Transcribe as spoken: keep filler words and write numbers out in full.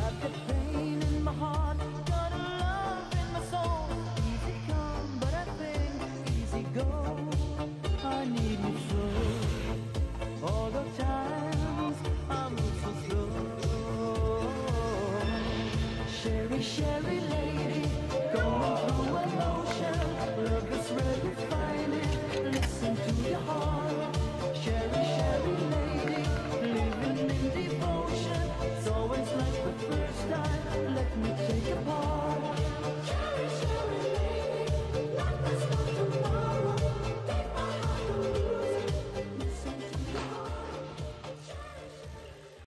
I've got pain in my heart, got a love in my soul. Easy come, but I think easy go. I need you so. All the times I move so slow. Sherry, Sherry lady, going